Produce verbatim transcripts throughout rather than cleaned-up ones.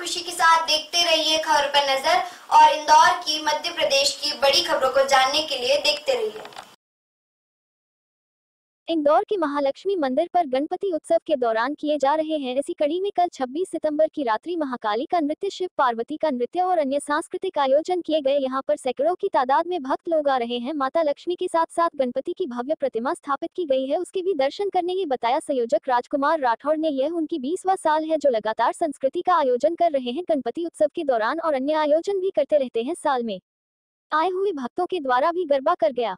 खुशी के साथ देखते रहिए खबर पर नजर और इंदौर की, मध्य प्रदेश की बड़ी खबरों को जानने के लिए देखते रहिए। इंदौर के महालक्ष्मी मंदिर पर गणपति उत्सव के दौरान किए जा रहे हैं इसी कड़ी में कल छब्बीस सितंबर की रात्रि महाकाली का नृत्य, शिव पार्वती का नृत्य और अन्य सांस्कृतिक आयोजन किए गए। यहां पर सैकड़ों की तादाद में भक्त लोग आ रहे हैं। माता लक्ष्मी के साथ साथ गणपति की भव्य प्रतिमा स्थापित की गई है, उसके भी दर्शन करने ये बताया संयोजक राजकुमार राठौड़ ने। यह उनकी बीसवां साल है जो लगातार संस्कृति का आयोजन कर रहे हैं। गणपति उत्सव के दौरान और अन्य आयोजन भी करते रहते हैं। साल में आए हुए भक्तों के द्वारा भी गरबा कर गया।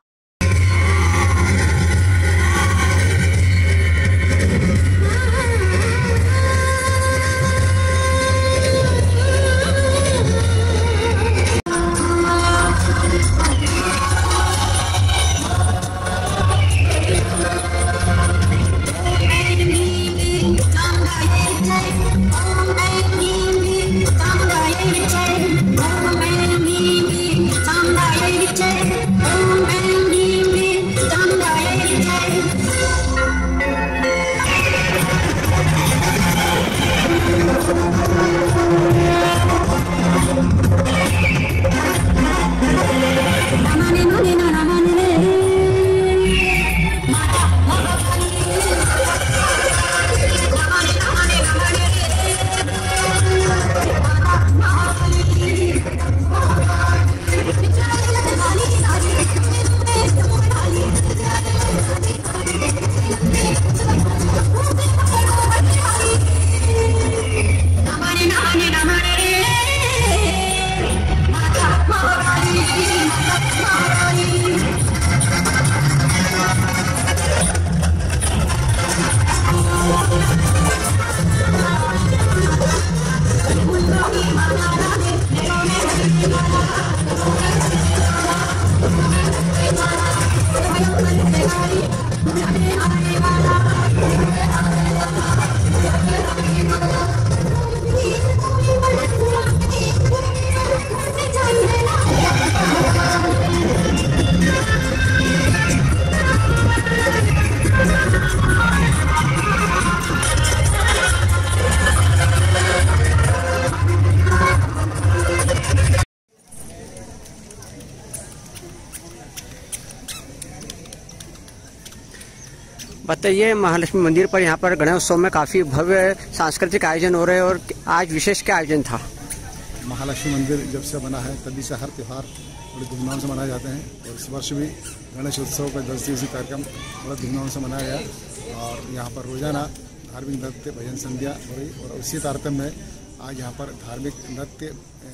बताइए, महालक्ष्मी मंदिर पर यहाँ पर गणेशोत्सव में काफी भव्य सांस्कृतिक आयोजन हो रहे हैं और आज विशेष क्या आयोजन था? महालक्ष्मी मंदिर जब से बना है तभी से हर त्यौहार बड़े धूमधाम से मनाए जाते हैं और इस वर्ष भी गणेश उत्सव का दस दिवसीय कार्यक्रम बड़ा धूमधाम से मनाया गया और यहाँ पर रोजाना धार्मिक नृत्य, भजन संध्या हो रही और उसी तारतम्य में आज यहाँ पर धार्मिक नृत्य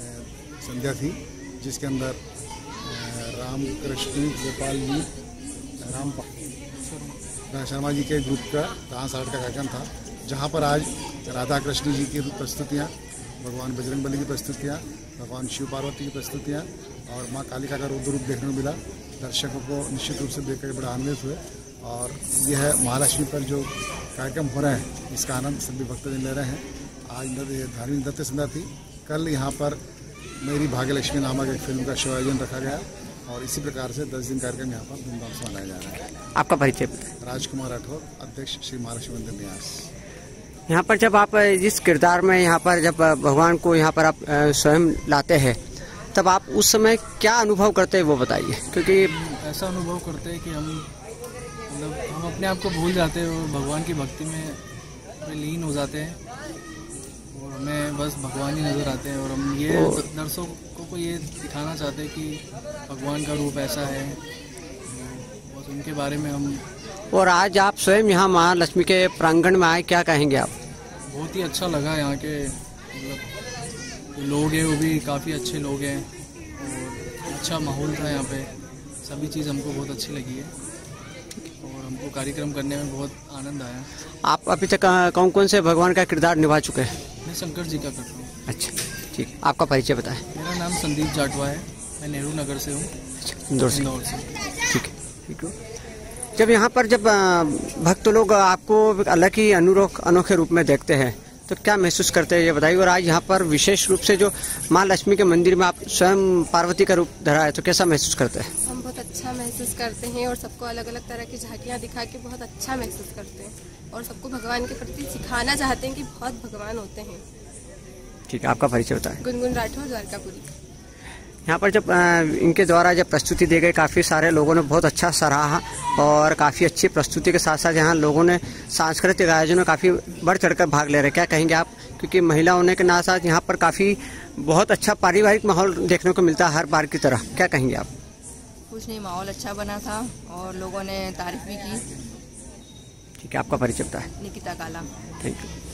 संध्या थी जिसके अंदर राम कृष्ण गोपाल जी राम शर्मा जी के ग्रुप का डांस आर्ट का कार्यक्रम था, जहाँ पर आज राधा कृष्ण जी की प्रस्तुतियाँ, भगवान बजरंगबली की प्रस्तुतियाँ, भगवान शिव पार्वती की प्रस्तुतियाँ और माँ कालिका का रुद्र रूप देखने को मिला। दर्शकों को निश्चित रूप से देखकर बड़ा आनंदित हुए और यह है महालक्ष्मी पर जो कार्यक्रम हो रहे हैं इसका आनंद सभी भक्तजन ले रहे हैं। आज धार्मिक नृत्य संध्या थी। कल यहाँ पर मेरी भाग्यलक्ष्मी नामक एक फिल्म का शो आयोजन रखा गया और इसी प्रकार से दस दिन कार्यक्रम यहाँ पर धूमधाम से मनाया जा रहा है। आपका परिचय? राजकुमार राठौर, अध्यक्ष श्री महालक्ष्मी मंदिर न्यास। यहाँ पर जब आप जिस किरदार में यहाँ पर जब भगवान को यहाँ पर आप स्वयं लाते हैं तब आप उस समय क्या अनुभव करते हैं वो बताइए। क्योंकि ऐसा अनुभव करते हैं कि हम मतलब हम अपने आप को भूल जाते हैं और भगवान की भक्ति में लीन हो जाते हैं और हमें बस भगवान ही नजर आते हैं और हम ये दर्शकों को ये दिखाना चाहते हैं कि भगवान का रूप ऐसा है, बस उनके बारे में हम। और आज आप स्वयं यहाँ महालक्ष्मी के प्रांगण में आए, क्या कहेंगे आप? बहुत ही अच्छा लगा। यहाँ के मतलब लोग हैं वो भी काफ़ी अच्छे लोग हैं और अच्छा माहौल था यहाँ पे, सभी चीज़ हमको बहुत अच्छी लगी है और हमको कार्यक्रम करने में बहुत आनंद आया। आप अभी तक कौन कौन से भगवान का किरदार निभा चुके हैं? मैं शंकर जी का करता हूँ। अच्छा, ठीक। आपका परिचय बताएं। मेरा नाम संदीप जाटवा है, मैं नेहरू नगर से हूँ, इंदौर से। इंदौर से। ठीक है, ठीक है। जब यहाँ पर जब भक्त लोग आपको अलग ही अनुरोध अनोखे रूप में देखते हैं तो क्या महसूस करते हैं ये बताइए। और आज यहाँ पर विशेष रूप से जो माँ लक्ष्मी के मंदिर में आप स्वयं पार्वती का रूप धरा है तो कैसा महसूस करते हैं? हम बहुत अच्छा महसूस करते हैं और सबको अलग अलग तरह की झांकियाँ दिखा के बहुत अच्छा महसूस करते हैं और सबको भगवान के प्रति सिखाना चाहते हैं कि बहुत भगवान होते हैं। ठीक है, आपका परिचय बताएं। गुनगुन राठौर, द्वारकापुरी। यहाँ पर जब इनके द्वारा जब प्रस्तुति दी गई, काफ़ी सारे लोगों ने बहुत अच्छा सराहा और काफ़ी अच्छी प्रस्तुति के साथ साथ यहाँ लोगों ने सांस्कृतिक आयोजन में काफ़ी बढ़ चढ़कर भाग ले रहे। क्या कहेंगे आप, क्योंकि महिला होने के साथ साथ यहाँ पर काफ़ी बहुत अच्छा पारिवारिक माहौल देखने को मिलता है हर बार की तरह, क्या कहेंगे आप? कुछ नहीं, माहौल अच्छा बना था और लोगों ने तारीफ भी की। ठीक है, आपका परिचय बताएं। निकिता काला। Thank you.